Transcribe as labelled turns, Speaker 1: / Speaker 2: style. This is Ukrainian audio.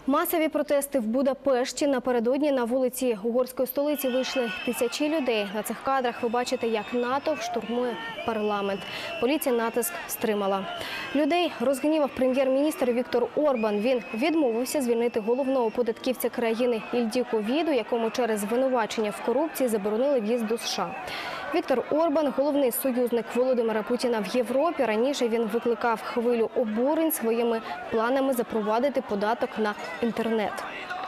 Speaker 1: Масові протести в Будапешті. Напередодні на вулиці угорської столиці вийшли тисячі людей. На цих кадрах ви бачите, як натовп штурмує парламент. Поліція натиск стримала. Людей розгнівав прем'єр-міністр Віктор Орбан. Він відмовився звільнити головного податківця країни Ільдіко Віду, якому через звинувачення в корупції заборонили в'їзд до США. Віктор Орбан – головний союзник Володимира Путіна в Європі. Раніше він викликав хвилю обурень своїми планами запровадити податок на інтернет.